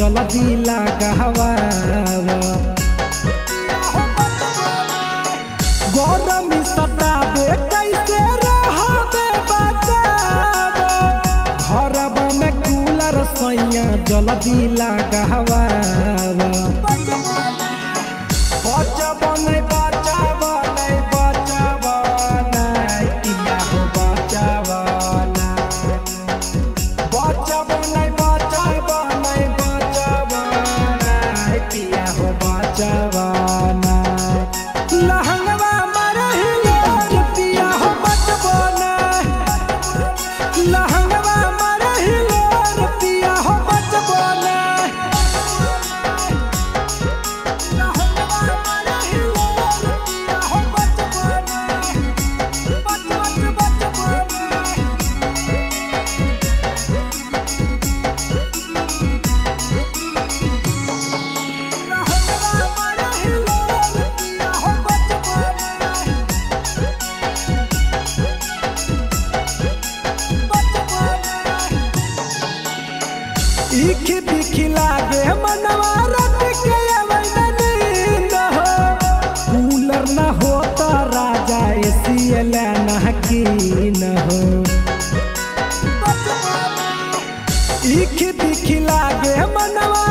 जल्दी लगावा गरम सताबे कैसे रहबे बचाव घरबा में कूलर सैया जल्दी लगावा बचाव नहीं बचाव नहीं बचाव नहीं पिया हो बचाव बचाव नहीं बचाव नहीं बचाव नहीं पिया हो बचाव लहंगवा मारे हिलोर पिया हो बचाव लहंगवा मारे हिलोर पिया हो बचाव इखी बिखी लागे मनवा रात के नींद हो कूलर न हो तो राजा एसीएल नहकीन हो इखी बिखी लागे मनवा